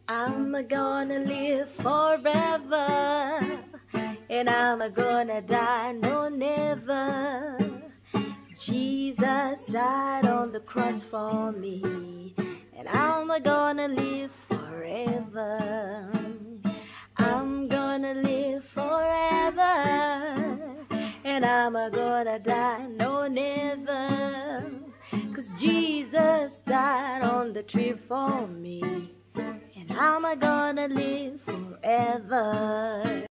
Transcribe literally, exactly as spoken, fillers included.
I'm gonna live forever, and I'm gonna die, no never. Jesus died on the cross for me, and I'm gonna live forever. I'm gonna live forever, and I'm gonna die, no never. 'Cause Jesus died on the tree for me, and I'm gonna live forever.